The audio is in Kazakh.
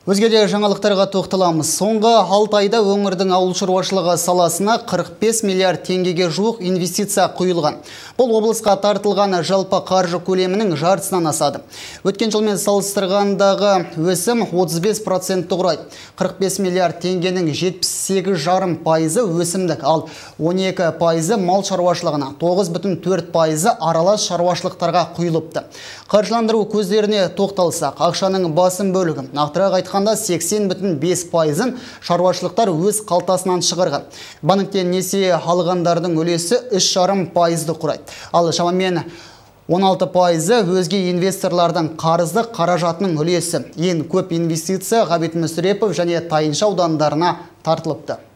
Өзге де жаңалықтарға тоқталамыз. Соңғы 6 айда өңірдің ауыл шаруашылығы саласына 45 миллиард теңгеге жуық инвестиция құйылған. Бұл облысқа тартылған жалпы қаржы көлемінің жартысынан асады. Өткен жылмен салыстырғандағы өсім 35% құрайды. 45 миллиард теңгенің 78,5% өсімдік, ал 12% мал шаруашылығына, 9,4% аралас шаруашылықтарға құйылыпты. Қаржыландыру көздеріне тоқталсақ, ақшаның басым бөлігі, нақтырақ айтқанда 80,5%-ын шаруашылықтар өз қалтасынан шығарған. Банктен несие алғандардың үлесі 3,5%-ды құрайды. Ал шамамен 16% өзге инвесторлардың қарызды қаражатының үлесі. Ең көп инвестиция Ғабит Мүсірепов және Тайынша аудандарына тартылыпты.